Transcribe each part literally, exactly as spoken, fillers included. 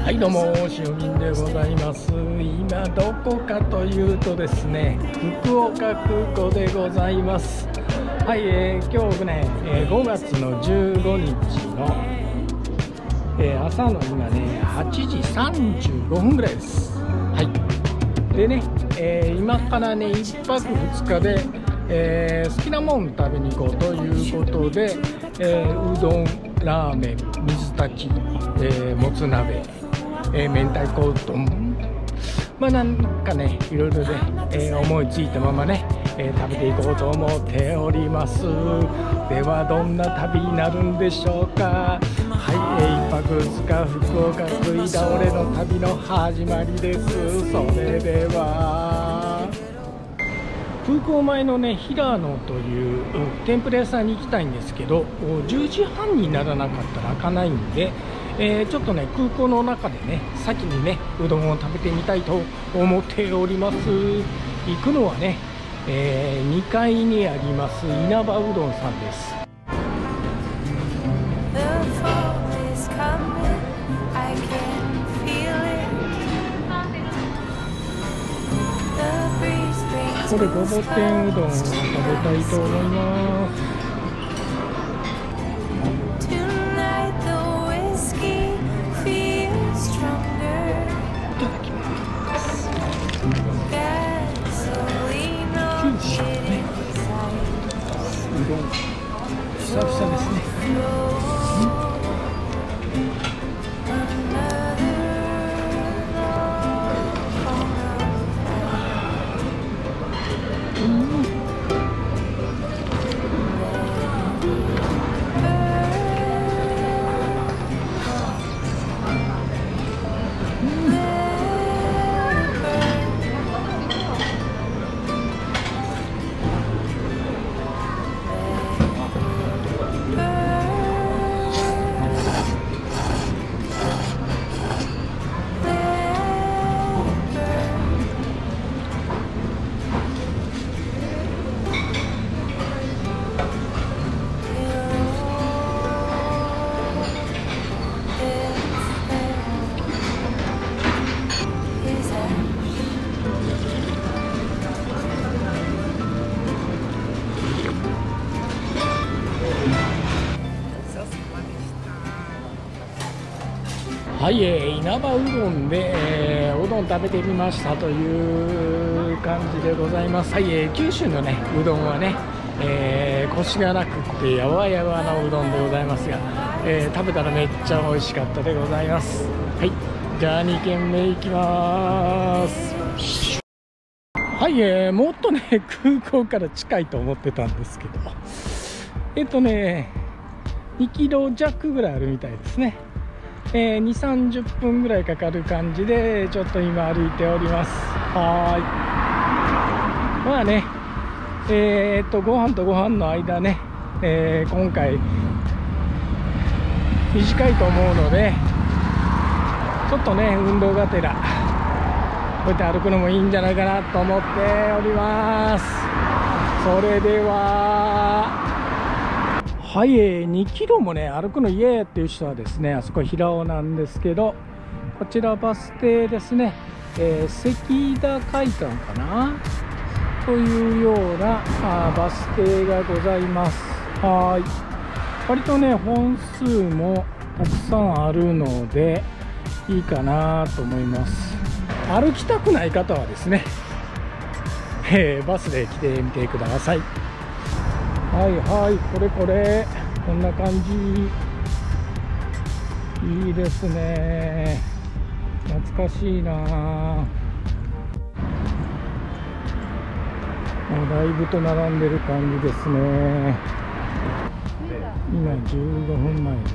はいどうも、しゅうみんでございます。今どこかというとですね、福岡空港でございます。はい、えー、今日ね、えー、ごがつのじゅうごにちの、えー、朝の今ねはちじさんじゅうごふんぐらいです。はいでね、えー、今からねいっぱくふつかで、えー、好きなもん食べに行こうということで、えー、うどん、ラーメン、水炊き、えー、もつ鍋、えー、明太子うどん、まあなんかねいろいろね、えー、思いついたままね、えー、食べていこうと思っております。ではどんな旅になるんでしょうか。はい、えー、いっぱくふつか福岡食い倒れの旅の始まりです。それでは空港前のね平野という天ぷら屋さんに行きたいんですけど、じゅうじはんにならなかったら開かないんで、えー、ちょっとね空港の中でね先にねうどんを食べてみたいと思っております。行くのはね、えー、にかいにあります稲葉うどんさんです。これごぼ天うどんを食べたいと思います。いただきます。九州のねうどん久々ですね。はい、えー、稲葉うどんで、えー、おうどん食べてみましたという感じでございます。はい、えー、九州のねうどんはね、えー、コシがなくってやわやわなうどんでございますが、えー、食べたらめっちゃ美味しかったでございます。はい、じゃあにけんめいきます。はい、えー、もっとね空港から近いと思ってたんですけど、えっとねにキロじゃくぐらいあるみたいですね。えー、にじゅうさんじゅっぷんぐらいかかる感じでちょっと今歩いております。はーい、まあねえー、っとご飯とご飯の間ね、えー、今回短いと思うのでちょっとね運動がてらこうやって歩くのもいいんじゃないかなと思っております。それでははい、えー、にキロもね歩くの嫌やっていう人はですね、あそこ平尾なんですけど、こちらバス停ですね、えー、関田会館かなというようなあバス停がございます。はい、割とね本数もたくさんあるのでいいかなと思います。歩きたくない方はですね、えー、バスで来てみてください。はいはい、これこれこんな感じ、いいですね、懐かしいな。もうだいぶと並んでる感じですね。今じゅうごふんまえです。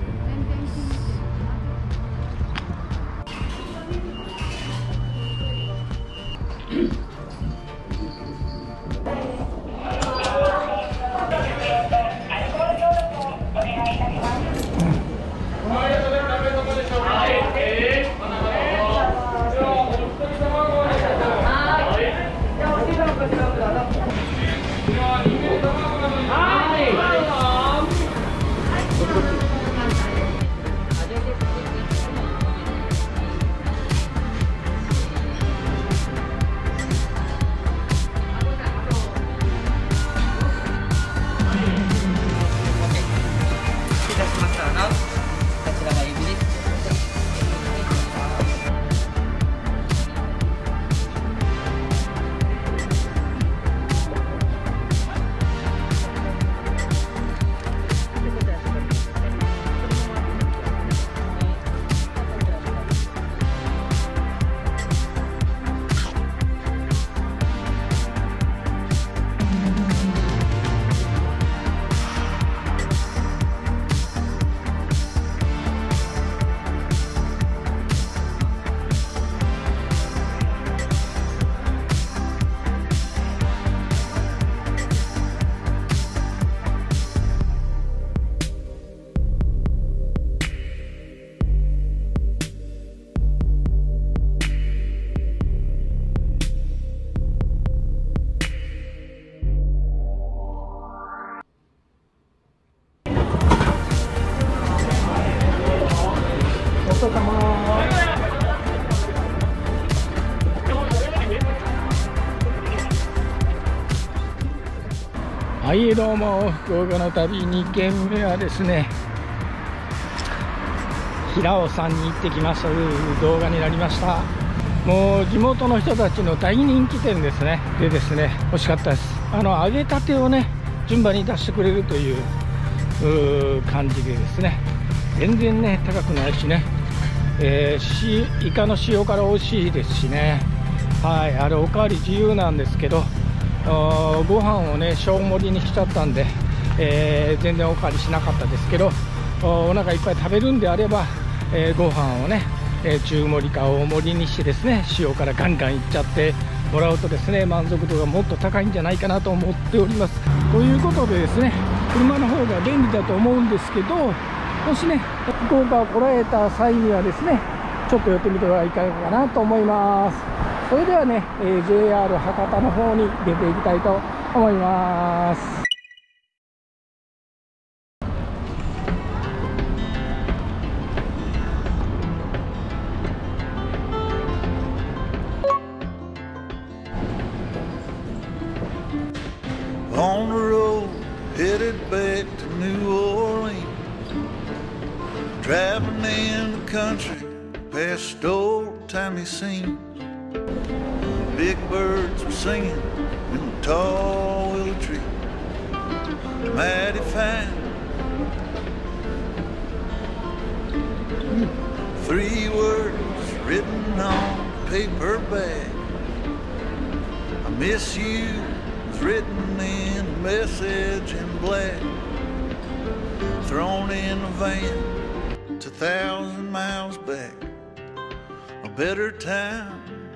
はいどうも、福岡の旅にけんめはですね、平尾さんに行ってきましたという動画になりました。もう地元の人たちの大人気店ですね。でですね、美味しかったです。あの揚げたてをね順番に出してくれるというう感じでですね、全然ね高くないしね、えー、しイカの塩辛美味しいですしね。はい、あれおかわり自由なんですけど、ご飯をね小盛りにしちゃったんで、えー、全然おかわりしなかったですけど、お腹いっぱい食べるんであれば、えー、ご飯をね、えー、中盛りか大盛りにしてですね、塩辛ガンガンいっちゃってもらうとですね、満足度がもっと高いんじゃないかなと思っております。ということでですね、車の方が便利だと思うんですけど、もしね福岡を来られた際にはですね、ちょっと寄ってみてはいかがかなと思います。それではね、えー、ジェイアール 博多の方に出ていきたいと思います。 On the road, headed back to New Orleans, traveling in the country, past old-timey scenes. Big birds were singing in the tall willow tree, mighty fine. Three words written on a paper bag, I miss you, was written in a message in black, thrown in a van two thousand miles back, a better time.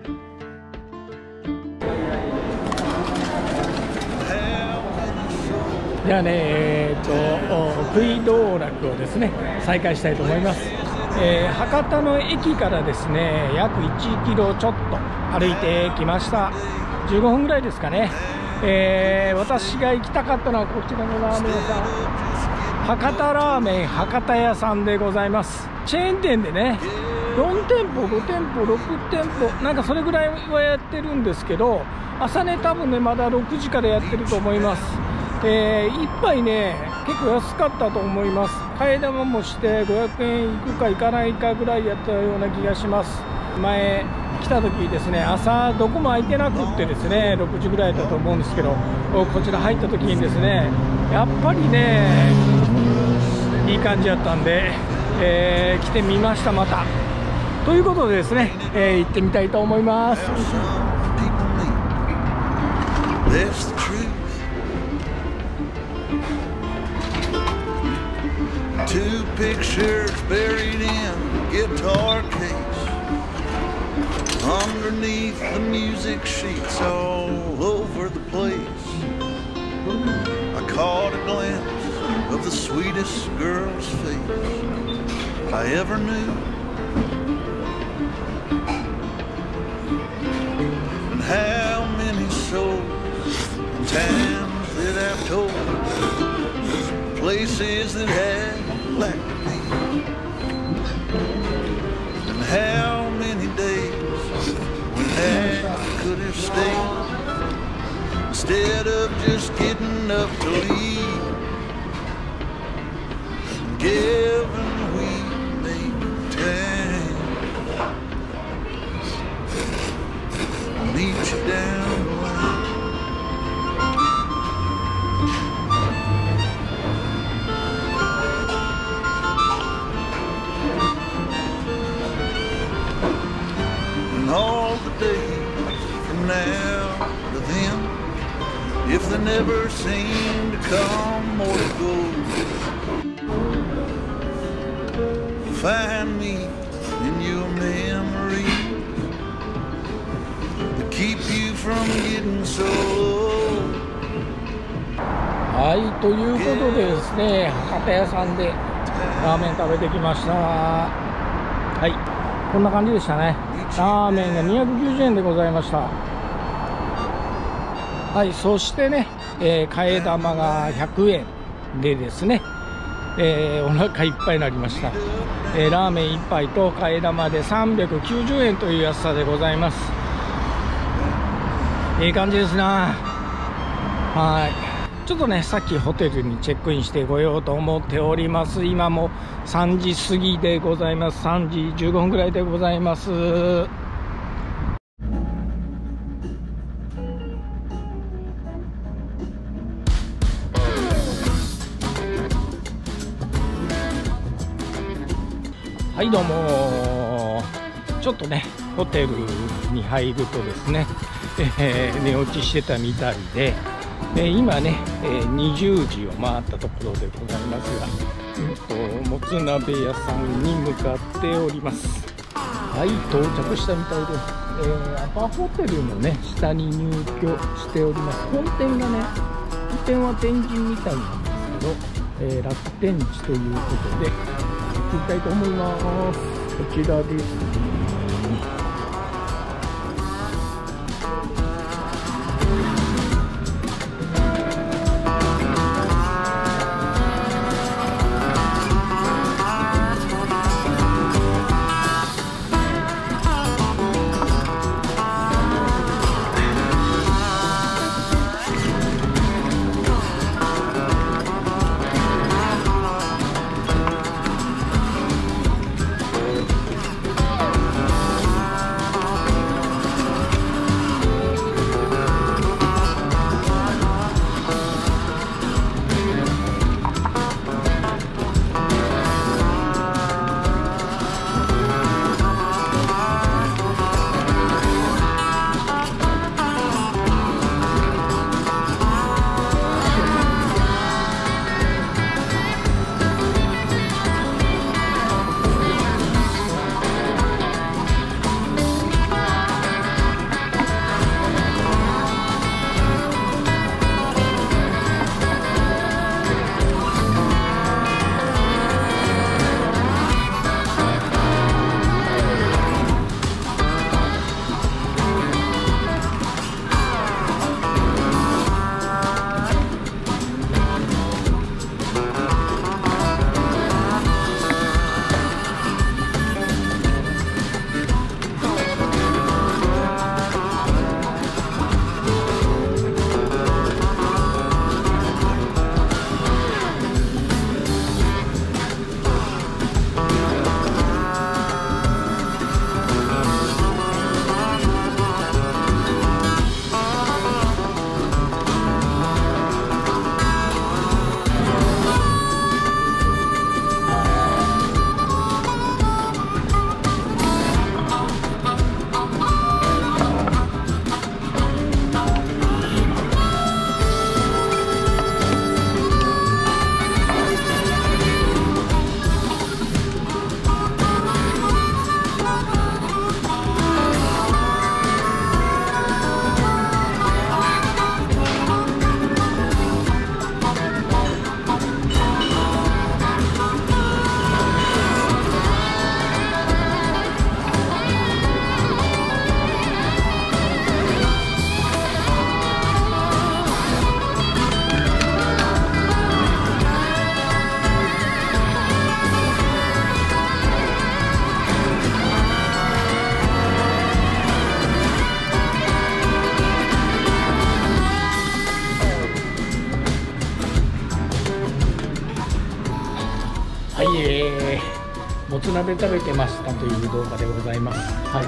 じゃあね、えー、と福井道楽をですね再開したいと思います。えー、博多の駅からですね約いちキロちょっと歩いてきました。じゅうごふんぐらいですかね。えー、私が行きたかったのはこちらのラーメン屋さん、博多ラーメン博多屋さんでございます。チェーン店でねよんてんぽごてんぽろくてんぽなんかそれぐらいはやってるんですけど、朝ね多分ねまだろくじからやってると思います。えー、いっぱいね結構安かったと思います。替え玉もしてごひゃくえんいくかいかないかぐらいやったような気がします。前来た時ですね、朝どこも空いてなくってですねろくじぐらいだと思うんですけど、こちら入った時にですねやっぱりねいい感じやったんで、えー、来てみました。またということでですね、えー、行ってみたいと思います。 Two pictures buried in a guitar case, underneath the music sheets all over the place. I caught a glimpse of the sweetest girl's face I ever knew, and how many souls and times that I've told, places that had like me, and how many days when I could have stayed instead of just getting up to leave, and given we made time, I'll meet you down the line. All the days from now to then, if they never seem to come or to go, find me in your memory to keep you from getting so low. はい、ということでですね、博多屋さんでラーメン食べてきました。はい、こんな感じでしたね。ラーメンがにひゃくきゅうじゅうえんでございました。はい、そしてね、えー、替え玉がひゃくえんでですね、えー、お腹いっぱいになりました。えー、ラーメンいっぱいと替え玉でさんびゃくきゅうじゅうえんという安さでございます。いい感じですな。はい。 ちょっとねさっきホテルにチェックインしてこようと思っております。今もさんじ過ぎでございます。さんじじゅうごふんぐらいでございます。はいどうも。ちょっとねホテルに入るとですね、えー、寝落ちしてたみたいで、えー、今ね、えー、にじゅうじを回ったところでございますが、うんと、もつ鍋屋さんに向かっております。はい、到着したみたいです。えー、アパホテルのね下に入居しております。本店がね、本店は天神みたいなんですけど、えー、楽天地ということで行きたいと思います。こちらです。はい、えー、もつ鍋食べてましたという動画でございます。はい。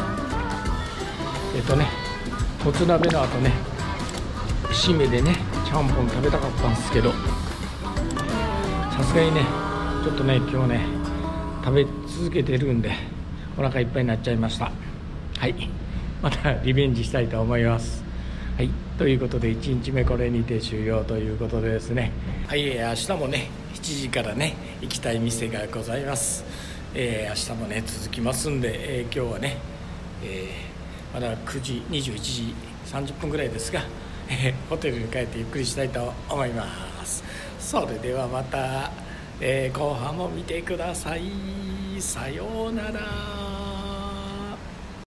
えっとね、もつ鍋の後ね、締めでね、ちゃんぽん食べたかったんですけど、さすがにね、ちょっとね、今日ね、食べ続けてるんで、お腹いっぱいになっちゃいました。はい。またリベンジしたいと思います。はい。ということで、いちにちめこれにて終了ということでですね、はい、明日もね、しちじからね行きたい店がございます。えー、明日もね続きますんで、えー、今日はね、えー、まだくじにじゅういちじさんじゅっぷんぐらいですが、えー、ホテルに帰ってゆっくりしたいと思います。それではまた、えー、後半も見てください。さようなら。